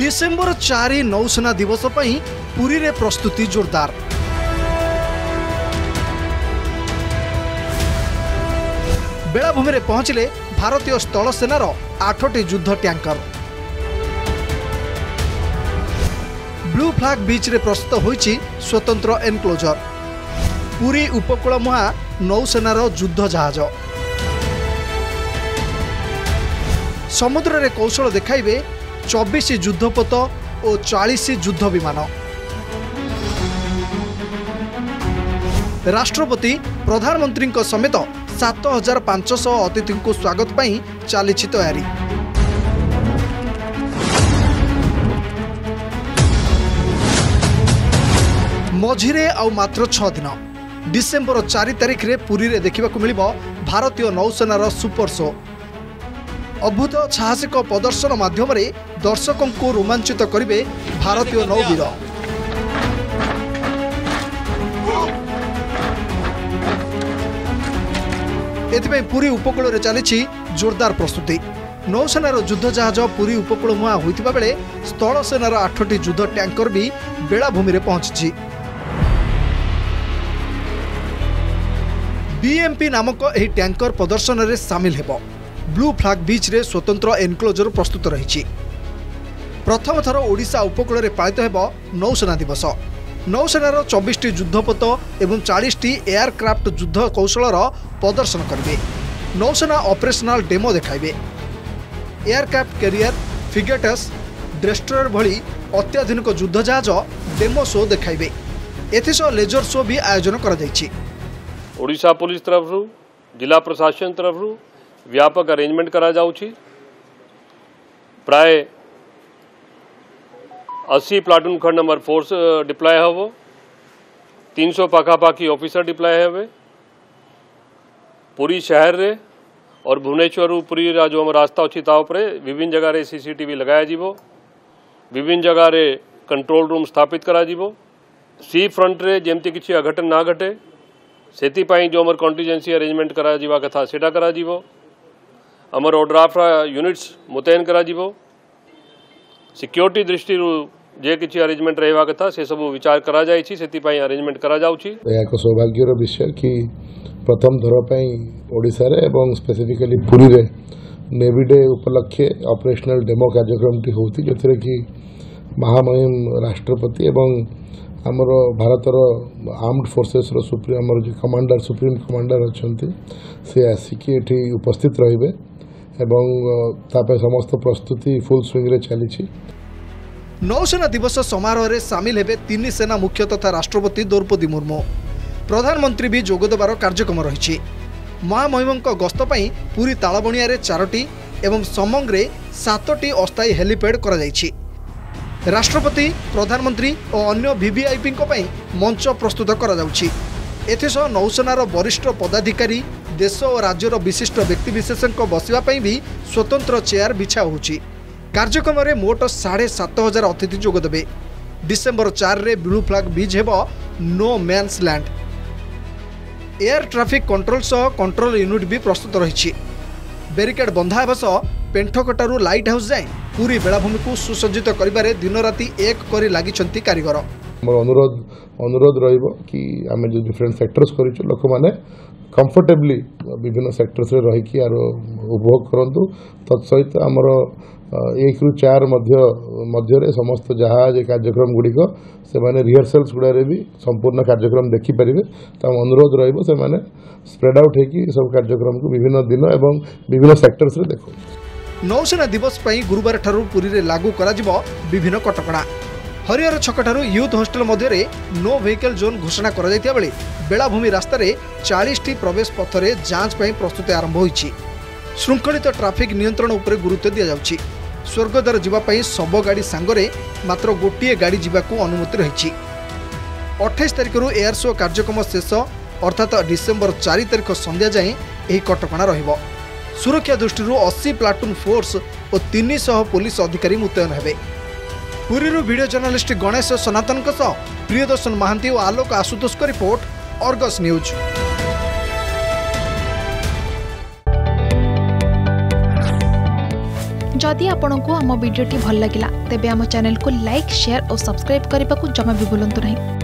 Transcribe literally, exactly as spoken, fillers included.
December चार नौसेना दिवस पर पुरी रे प्रस्तुति जोरदार। बेलाभूमि रे पहुंचले भारतीय स्थल सेनार आठटी युद्ध टैंकर। ब्लू फ्लैग बीच रे प्रस्तुत होईची स्वतंत्र एनक्लोजर। पुरी उपकूल मुहा नौसेनार युद्ध जहाज। समुद्र रे कौशल देखाइबे चौबीस युद्धपोत और चालीस युद्ध विमान। राष्ट्रपति प्रधानमंत्री समेत सात हजार पांचश अतिथि को स्वागत पाई चली तैयारी। मझिरे आउ मात्र छह दिन डिसेम्बर चार तारिख रे पुरी रे देखा मिलिबो भारतीय नौसेनार सुपर शो। अद्भुत साहसिक प्रदर्शन माध्यम दर्शकों को रोमांचित करिवे भारतीय नौवीर। एथिपई पुरी उपकूल रे चली जोरदार प्रस्तुति। नौसेनार युद्ध जहाज पुरी उपकूल मुहा होइतिबा बेले स्थल सेनार आठटी युद्ध टैंकर भी बेलाभूमि रे पहुंची। बीएमपी नामक एही टैंकर प्रदर्शन रे शामिल हेबो। ब्लू फ्लैग बीच रे स्वतंत्र एनक्लोजर प्रस्तुत रही। प्रथम थर ओडिशा उपकूल रे पालित हेबो नौसेना दिवस। नौसेनार चौबीस टी युद्धपोत एवं चालीस टी एयरक्राफ्ट युद्ध कौशलर प्रदर्शन करेंगे। नौसेना ऑपरेशनल डेमो देखाइबे। एयरक्राफ्ट कैरियर, फ्रिगेट्स, डेस्ट्रयर भली अत्याधुनिक युद्ध जहाज डेमो शो देखाइबे। एथिसह लेजर शो भी आयोजन करा जायछि। ओडिशा पुलिस तरफ जिला प्रशासन तरफ व्यापक अरेंजमेंट करा जाउछि। प्राय अस्सी प्लाटून खंड नंबर फोर्स डिप्लॉय हेबो। तीन सौ पाखापाखी ऑफिसर डिप्लॉय हेबे। पुरी शहर रे और भुवनेश्वर पुरी जो हम रास्ता अच्छी ताऊपर विभिन्न जगह रे सीसीटीवी लगाया जीवो। विभिन्न जगह रे कंट्रोल रूम स्थापित करा जीवो। सी फ्रंट रे जेमती किसी अघटन ना घटे सेति पाई जो हमर कंटीजेंसी अरेंजमेंट करा जीवा कथा सेटा करा जीवो। हमर ओड्राफ्ट यूनिट्स मुतयन करा जीवो। सिक्योरिटी दृष्टि जे किसी अरेंजमेंट रहवा कथा से सब विचार करा जायछि। सेति पाई अरेंजमेंट करा जाउछि। एक सौभाग्यर विषय कि प्रथम थर पाई ओडिशा रे एवं स्पेसिफिकली पुरी रे नेवी डे उपलक्षे ऑपरेशनल डेमो कार्यक्रम टी होती जोथिरे कि महामहिम राष्ट्रपति एवं आमर भारतर आर्म्ड फोर्सेस रो सुप्रीम आमर जो कमांडर सुप्रीम कमांडर अछंती से आसिकी एठी उपस्थित रहिबे एवं तापे समस्त प्रस्तुति फुल स्विंग रे चलीछि। नौसेना दिवस समारोह रे शामिल हेबे तीन सेना मुख्य तथा राष्ट्रपति द्रौपदी मुर्मू। प्रधानमंत्री भी जोगदेबार कार्यक्रम रही। महामहिमंक गस्त पई पुरी तालबणिया रे चारोटी एवं समंगरे सातटी अस्थायी हेलीपैड करा जायछि। राष्ट्रपति प्रधानमंत्री और अन्य वीवीआईपी पई मंच प्रस्तुत करा जाउछि। एथिसह नौसेनार वरिष्ठ पदाधिकारी देश और राज्यर विशिष्ट व्यक्तिविशेषों बसवा पई भी स्वतंत्र चेयर बिछा होछि। कार्यक्रम में मोट साढ़े सात हजार अतिथि जोगदेबे। डिसेम्बर चार रे ब्लू फ्लैग बीच हेबो no man's land. Air traffic control सह कंट्रोल यूनिट भी प्रस्तुत रही। बेरिकेड बंधा हेबा सह पेंठकटारू लाइट हाउस जाए पूरी बेलाभूमि को सुसज्जित करिबारे दिन राति एक करी लागिछंती कारीगर। अनुरोध अनुरोध रहिबो कि आमे जो डिफरेंट सेक्टर्स करिछु लोक माने कंफर्टेबली विभिन्न सेक्टर्स रे रही कि आरो उपभोग करंतु। तत्सहित आमर एक रु चार मध्य मध्य रे समस्त जहाज कार्यक्रम गुड़िक से माने रिहर्सल्स गुड़ारे भी संपूर्ण कार्यक्रम देखि परिबे। त अनुरोध रहिबो से माने स्प्रेड आउट है कि सब कार्यक्रम को विभिन्न दिन एवं विभिन्न सेक्टर्स रे देखो। नौसेना दिवस पई गुरुवार ठारू पुरी रे लागू करा जिवो विभिन्न कटकणा। हरिहर छक ठारू यूथ हॉस्टल मध्य रे नो व्हीकल जोन घोषणा करा जायतिया बेले बेलाभूमि रास्ता रे चालीस टी प्रवेश पथ रे जांच पई प्रस्तुति आरंभ होईछि। श्रृंखलित ट्रैफिक नियंत्रण उपरे गुरुत्व दिया जाउछि। स्वर्गद्वार जीवा पई सब गाड़ी सांगरे मात्र गोटिए गाड़ी जीवाकू अनुमति रही। अट्ठाईस तारिख रु एयर शो कार्यक्रम शेष अर्थात डिसेम्बर चार तारिख संध्या जाए यही कटकणा रहिबो। सुरक्षा दृष्टि अस्सी प्लाटून फोर्स और तीन सौ पुलिस अधिकारी मुतयन हेबे। पुरी वीडियो जर्नलिस्ट गणेश सनातन प्रियदर्शन महांती और आलोक आशुतोष का रिपोर्ट, अर्गस न्यूज। जदि आपंक आम भिडी भल लगा तेब आम चैनल को लाइक शेयर और सब्सक्राइब करने को जमा भी भूलु नहीं।